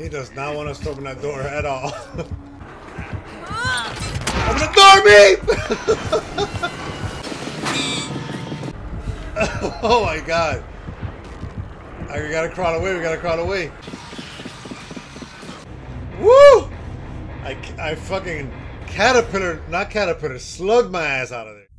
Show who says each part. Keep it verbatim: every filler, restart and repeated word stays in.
Speaker 1: He does not want us to open that door at all. Open the door, me! Oh my god. Right, we gotta crawl away, we gotta crawl away. Woo! I, I fucking caterpillar, not caterpillar, slugged my ass out of there.